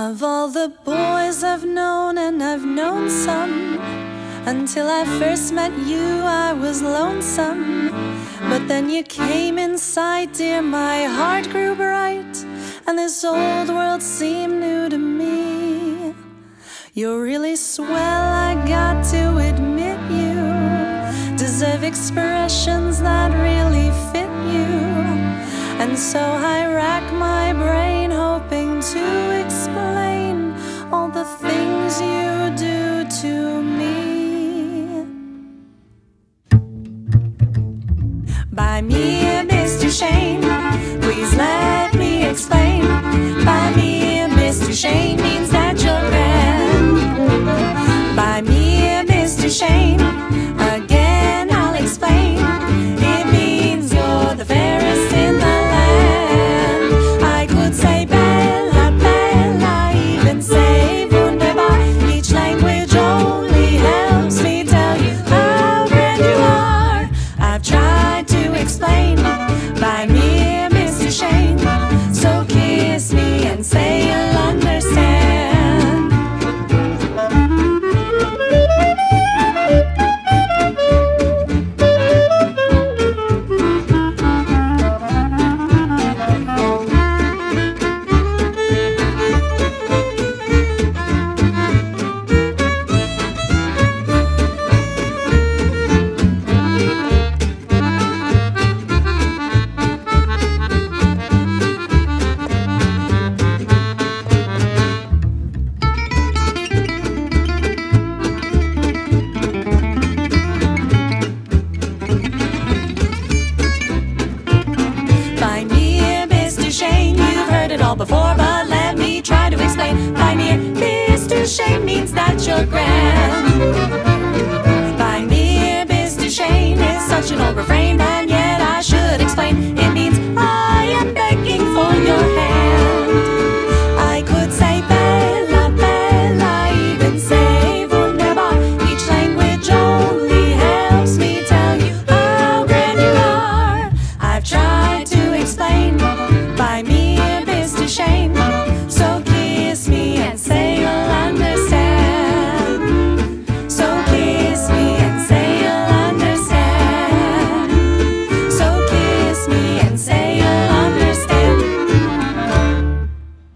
Of all the boys I've known, and I've known some, until I first met you I was lonesome. But then you came in sight, dear, my heart grew bright, and this old world seemed new to me. You're really swell, I got to admit you deserve expressions that really fit you. And so I rack my brain hoping to explain all the things you do to me. Bei mir bist du Shein, please let me explain. Bei mir bist du Shein means that you're grand. Bei mir bist du Shein, again I'll explain. It means you're the fairest in the land. I could say bella, bella, even say wunderbar. Each language only helps me tell you how grand you are. I've tried to explain. Bei mir bist du Shein, so kiss me and say you'll understand. Before, but let me try to explain. Bei mir bist du Shein means that you're grand.